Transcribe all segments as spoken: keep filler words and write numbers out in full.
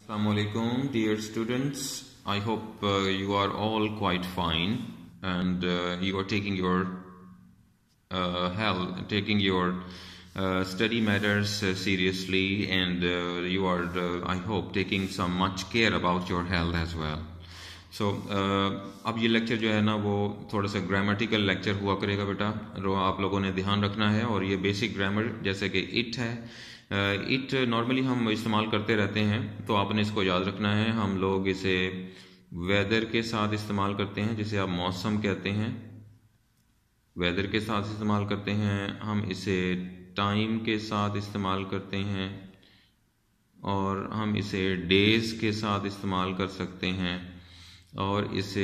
Assalamu alaikum, dear students. I hope uh, you are all quite fine and uh, you are taking your uh, health, taking your uh, study matters uh, seriously, and uh, you are, uh, I hope, taking some much care about your health as well. So so, uh, अब ये lecture जो है ना वो थोड़ा सा grammatical lecture हुआ करेगा बेटा, रो आप लोगों ने ध्यान रखना है। और ये बेसिक ग्रामर जैसे कि इट है, इट uh, नॉर्मली हम इस्तेमाल करते रहते हैं, तो आपने इसको याद रखना है। हम लोग इसे वेदर के साथ इस्तेमाल करते हैं, जिसे आप मौसम कहते हैं, वेदर के साथ इस्तेमाल करते हैं। हम इसे टाइम के साथ इस्तेमाल करते हैं, और हम इसे डेज के साथ इस्तेमाल कर सकते हैं, और इसे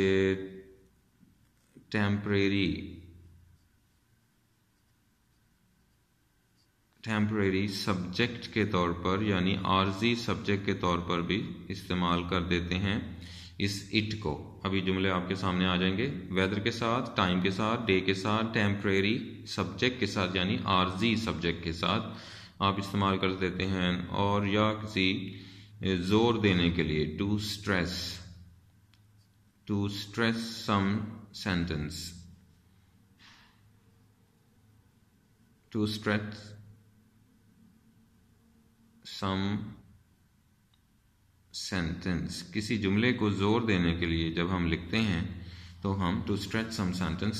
टेम्परेरी टेम्परेरी सब्जेक्ट के तौर पर, यानी आर्जी सब्जेक्ट के तौर पर भी इस्तेमाल कर देते हैं इस इट को। अभी जुमले आपके सामने आ जाएंगे, वेदर के साथ, टाइम के साथ, डे के साथ, टेम्परेरी सब्जेक्ट के साथ यानी आर्जी सब्जेक्ट के साथ आप इस्तेमाल कर देते हैं। और या किसी जोर देने के लिए, to stress, to stress some sentence, to stress some sentence, किसी जुमले को जोर देने के लिए जब हम लिखते हैं तो हम to stress some sentence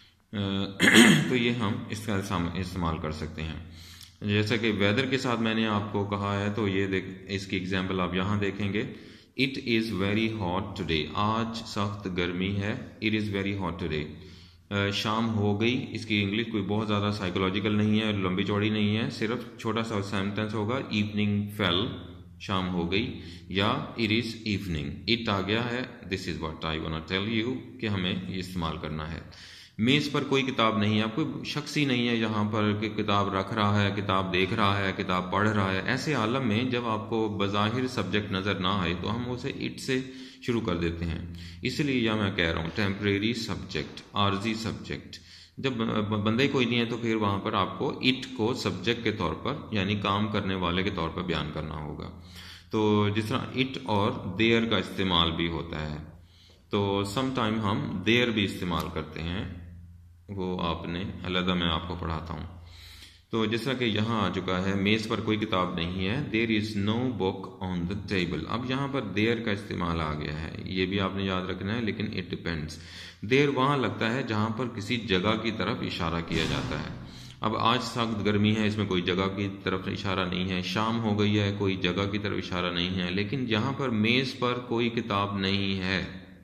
तो ये हम इसका इस्तेमाल कर सकते हैं। जैसा कि वेदर के साथ मैंने आपको कहा है, तो ये देख, इसकी एग्जाम्पल आप यहाँ देखेंगे। It is very hot today, आज सख्त गर्मी है। It is very hot today. शाम हो गई, इसकी इंग्लिश कोई बहुत ज़्यादा साइकोलॉजिकल नहीं है, लंबी चौड़ी नहीं है, सिर्फ छोटा सा सेंटेंस होगा। इवनिंग फेल, शाम हो गई, या इट इज़ इवनिंग, इट आ गया है। This is what I want to tell you कि हमें ये इस्तेमाल करना है। मेज़ पर कोई किताब नहीं है, कोई शख्स ही नहीं है यहाँ पर कि किताब रख रहा है, किताब देख रहा है, किताब पढ़ रहा है। ऐसे आलम में जब आपको बज़ाहिर सब्जेक्ट नज़र ना आए तो हम उसे इट से शुरू कर देते हैं। इसलिए यह मैं कह रहा हूँ टेम्परेरी सब्जेक्ट, आर्जी सब्जेक्ट। जब बंदे कोई नहीं है तो फिर वहाँ पर आपको इट को सब्जेक्ट के तौर पर, यानी काम करने वाले के तौर पर बयान करना होगा। तो जिस तरह इट और देयर का इस्तेमाल भी होता है, तो सम टाइम हम देयर भी इस्तेमाल करते हैं, वो आपने अलग मैं आपको पढ़ाता हूँ। तो जिस तरह कि यहाँ आ चुका है, मेज़ पर कोई किताब नहीं है, there is no book on the table. अब यहाँ पर देयर का इस्तेमाल आ गया है, ये भी आपने याद रखना है, लेकिन इट डिपेंड्स। देयर वहाँ लगता है जहाँ पर किसी जगह की तरफ इशारा किया जाता है। अब आज सख्त गर्मी है, इसमें कोई जगह की तरफ इशारा नहीं है। शाम हो गई है, कोई जगह की तरफ इशारा नहीं है। लेकिन यहाँ पर मेज़ पर कोई किताब नहीं है,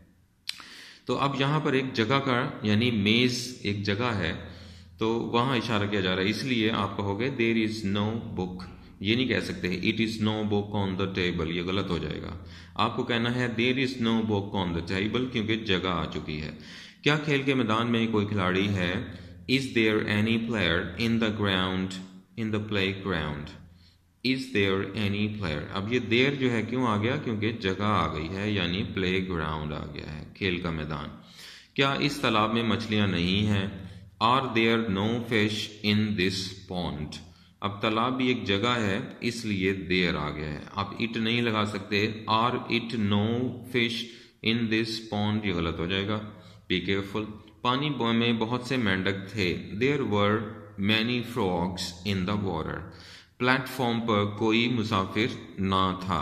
तो अब यहाँ पर एक जगह का, यानी मेज एक जगह है, तो वहाँ इशारा किया जा रहा है। इसलिए आप कहोगे देयर इज़ नो बुक, ये नहीं कह सकते it is no book on the table, ये गलत हो जाएगा। आपको कहना है there is no book on the table, क्योंकि जगह आ चुकी है। क्या खेल के मैदान में कोई खिलाड़ी है? Is there any player in the ground, in the play ground, is there any player. अब ये देयर जो है क्यों आ गया? क्योंकि जगह आ गई है, यानी प्ले ग्राउंड आ गया है, खेल का मैदान। क्या इस तालाब में मछलियां नहीं हैं? Are there no fish in this pond. अब तालाब भी एक जगह है, इसलिए देयर आ गया है। आप इट नहीं लगा सकते, are it no fish in this pond, ये गलत हो जाएगा। Be careful. पानी में बहुत से मेंढक थे, there were many frogs in the water. Platform पर कोई मुसाफिर ना था।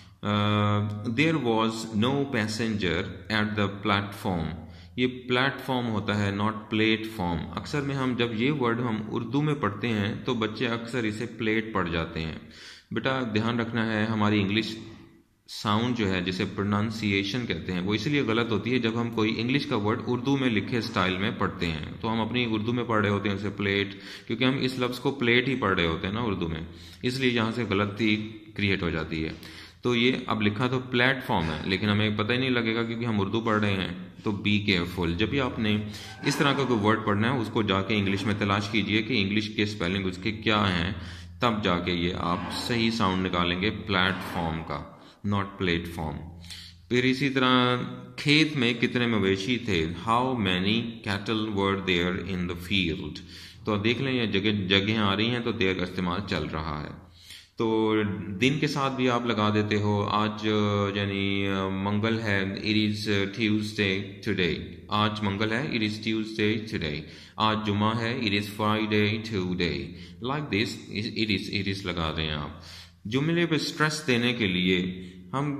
There was no passenger at the platform. ये प्लेटफॉर्म होता है, नॉट प्लेटफॉर्म। अक्सर में हम जब ये वर्ड हम उर्दू में पढ़ते हैं तो बच्चे अक्सर इसे प्लेट पढ़ जाते हैं। बेटा ध्यान रखना है, हमारी इंग्लिश साउंड जो है, जिसे प्रोनाउंसिएशन कहते हैं, वो इसलिए गलत होती है जब हम कोई इंग्लिश का वर्ड उर्दू में लिखे स्टाइल में पढ़ते हैं। तो हम अपनी उर्दू में पढ़ रहे होते हैं उसे प्लेट, क्योंकि हम इस लफ्ज़ को प्लेट ही पढ़ रहे होते हैं ना उर्दू में, इसलिए यहाँ से गलती क्रिएट हो जाती है। तो ये अब लिखा तो प्लेटफॉर्म है, लेकिन हमें पता ही नहीं लगेगा क्योंकि हम उर्दू पढ़ रहे हैं। तो बी केयरफुल। जब भी आपने इस तरह का कोई वर्ड पढ़ना है, उसको जाके इंग्लिश में तलाश कीजिए कि इंग्लिश के स्पेलिंग उसके क्या हैं, तब जाके ये आप सही साउंड निकालेंगे प्लेटफॉर्म का, नॉट प्लेटफॉर्म। फिर इसी तरह खेत में कितने मवेशी थे? How many cattle were there in the field. तो देख लें ये जगह जगह आ रही हैं तो देयर का इस्तेमाल चल रहा है। तो दिन के साथ भी आप लगा देते हो, आज यानी मंगल है, इट इज़ ट्यूसडे टुडे, आज मंगल है, इट इज़ ट्यूसडे टुडे, आज जुमा है, it is Friday today, like this it is it is लगा दें आप। जुमले पे स्ट्रेस देने के लिए हम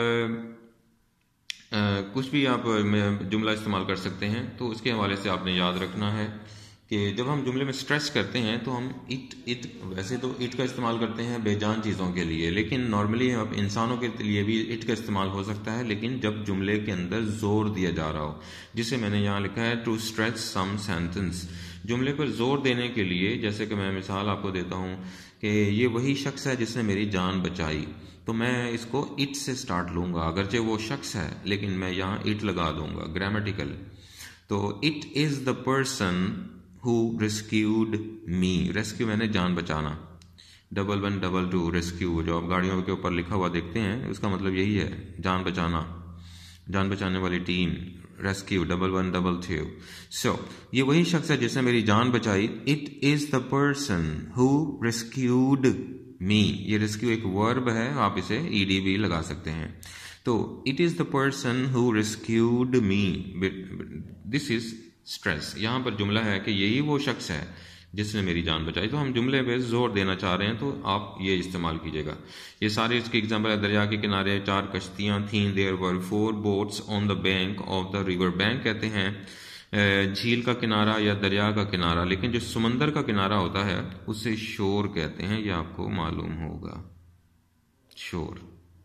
आ, कुछ भी आप जुमला इस्तेमाल कर सकते हैं। तो उसके हवाले से आपने याद रखना है कि जब हम जुमले में स्ट्रेस करते हैं तो हम इट इट वैसे तो इट का इस्तेमाल करते हैं बेजान चीज़ों के लिए, लेकिन नॉर्मली अब इंसानों के लिए भी इट का इस्तेमाल हो सकता है, लेकिन जब जुमले के अंदर जोर दिया जा रहा हो, जिसे मैंने यहाँ लिखा है टू स्ट्रेच सम सेंटेंस। जुमले पर जोर देने के लिए, जैसे कि मैं मिसाल आपको देता हूँ कि ये वही शख्स है जिसने मेरी जान बचाई, तो मैं इसको इट से स्टार्ट लूँगा, अगरचे वो शख्स है लेकिन मैं यहाँ इट लगा दूंगा ग्रामेटिकल। तो it is the person who rescued me, rescue मैंने जान बचाना, double one double two rescue जो आप गाड़ियों के ऊपर लिखा हुआ देखते हैं उसका मतलब यही है, जान बचाना, जान बचाने वाली team, rescue double one double two. So ये वही शख्स है जिसने मेरी जान बचाई। It is the person who rescued me, ये रेस्क्यू एक वर्ब है, आप इसे ईडी भी लगा सकते हैं। तो it is the person who rescued me, this is stress. यहाँ पर जुमला है कि यही वो शख्स है जिसने मेरी जान बचाई, तो हम जुमले पे जोर देना चाह रहे हैं तो आप ये इस्तेमाल कीजिएगा। ये सारे इसके एग्जाम्पल है, दरिया के किनारे चार कश्तियाँ थीं, there were four boats on the bank of the river. Bank कहते हैं झील का किनारा या दरिया का किनारा, लेकिन जो समंदर का किनारा होता है उसे शोर कहते हैं, ये आपको मालूम होगा। शोर,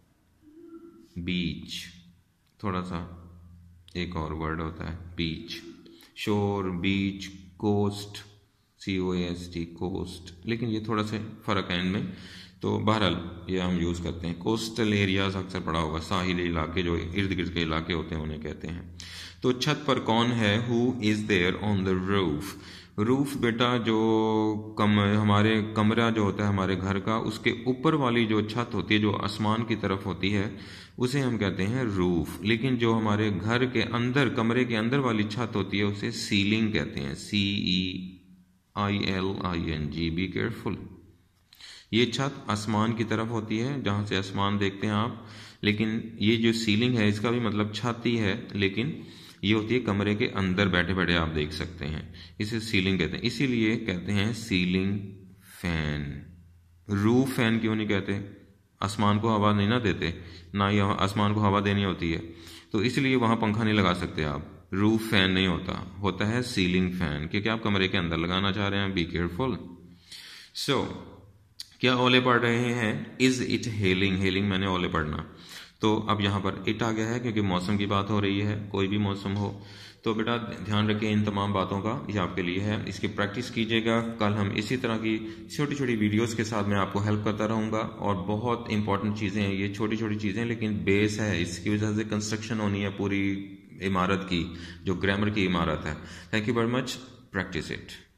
बीच, थोड़ा सा एक और वर्ड होता है beach, shore, beach, coast, C O S T, coast, लेकिन ये थोड़ा सा फ़र्क है इनमें। तो बहरहाल ये हम यूज़ करते हैं। कोस्टल एरियाज अक्सर पड़ा होगा, साहिली इलाके जो इर्द गिर्द के इलाके होते हैं उन्हें कहते हैं। तो छत पर कौन है, who is there on the roof. Roof बेटा जो कम हमारे कमरा जो होता है हमारे घर का, उसके ऊपर वाली जो छत होती है जो आसमान की तरफ होती है उसे हम कहते हैं रूफ, लेकिन जो हमारे घर के अंदर कमरे के अंदर वाली छत होती है उसे सीलिंग कहते हैं, C E I L I N G, be careful. ये छत आसमान की तरफ होती है जहाँ से आसमान देखते हैं आप, लेकिन ये जो सीलिंग है इसका भी मतलब छत ही है, लेकिन ये होती है कमरे के अंदर बैठे बैठे आप देख सकते हैं, इसे सीलिंग कहते हैं। इसीलिए कहते हैं सीलिंग फैन। रूफ फैन क्यों नहीं कहते, आसमान को हवा नहीं ना देते, ना ही आसमान को हवा देनी होती है, तो इसलिए वहाँ पंखा नहीं लगा सकते आप, रूफ फैन नहीं होता, होता है सीलिंग फैन, क्योंकि आप कमरे के अंदर लगाना चाह रहे हैं। Be careful. सो क्या ओले पड़ रहे हैं, इज इट हेलिंग, हेलिंग मैंने ओले पढ़ना, तो अब यहाँ पर इट आ गया है क्योंकि मौसम की बात हो रही है, कोई भी मौसम हो। तो बेटा ध्यान रखें इन तमाम बातों का, ये आपके लिए है, इसकी प्रैक्टिस कीजिएगा। कल हम इसी तरह की छोटी छोटी वीडियोस के साथ मैं आपको हेल्प करता रहूँगा, और बहुत इंपॉर्टेंट चीज़ें हैं ये, छोटी छोटी चीज़ें, लेकिन बेस है, इसकी वजह से कंस्ट्रक्शन होनी है पूरी इमारत की, जो ग्रामर की इमारत है। Thank you very much, practice it.